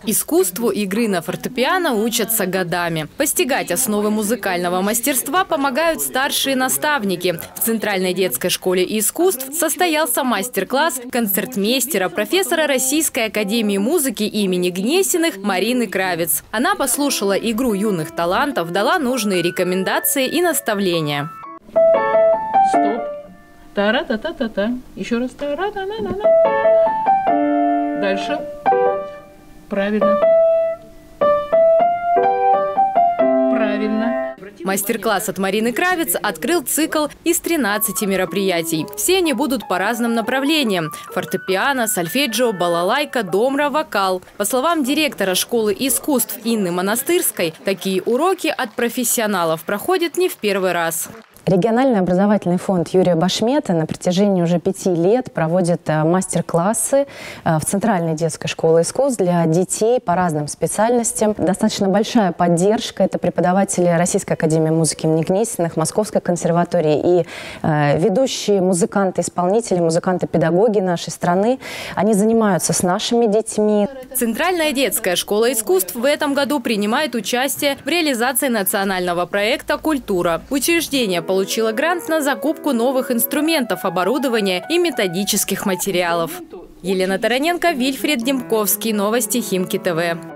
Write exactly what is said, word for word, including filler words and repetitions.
Искусству игры на фортепиано учатся годами. Постигать основы музыкального мастерства помогают старшие наставники. В Центральной детской школе искусств состоялся мастер-класс концертмейстера, профессора Российской академии музыки имени Гнесиных Марины Кравец. Она послушала игру юных талантов, дала нужные рекомендации и наставления. Стоп. Тара-та-та-та-та. Еще раз. Тара-та-на-на-на. Дальше. Правильно. Правильно. Мастер-класс от Марины Кравец открыл цикл из тринадцати мероприятий. Все они будут по разным направлениям – фортепиано, сольфеджио, балалайка, домра, вокал. По словам директора школы искусств Инны Монастырской, такие уроки от профессионалов проходят не в первый раз. Региональный образовательный фонд Юрия Башмета на протяжении уже пяти лет проводит мастер-классы в Центральной детской школе искусств для детей по разным специальностям. Достаточно большая поддержка. Это преподаватели Российской академии музыки имени Гнесиных, Московской консерватории и э, ведущие музыканты-исполнители, музыканты-педагоги нашей страны. Они занимаются с нашими детьми. Центральная детская школа искусств в этом году принимает участие в реализации национального проекта «Культура». Учреждение получило получила грант на закупку новых инструментов, оборудования и методических материалов. Елена Тараненко, Вильфред Демковский. Новости Химки ТВ.